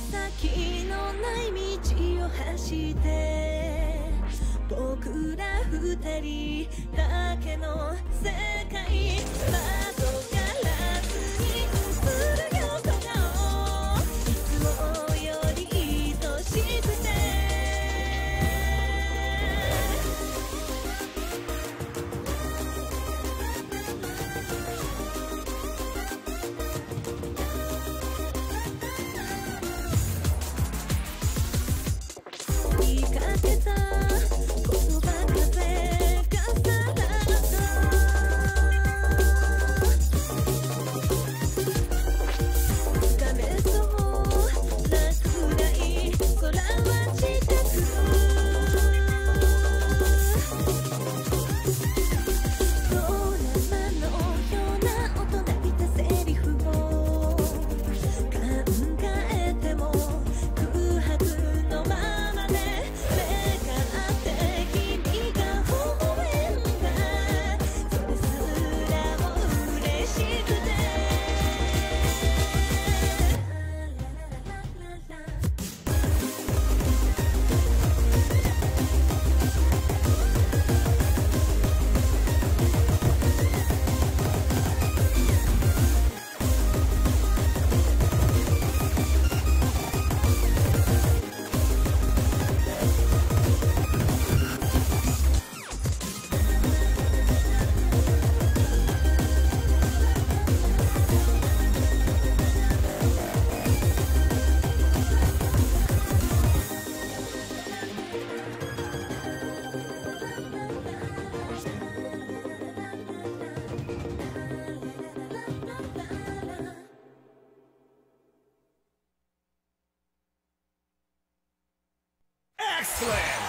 先のない道を走って僕ら二人だけの世界窓ガラスに映る横顔いつもより愛しくて言いかけた言葉風がさらっとつかめそうなくらい空は近くドラマのような大人びたセリフを考えても空白のままで目が合って君が微笑んだそれすらも嬉しくて Excellent!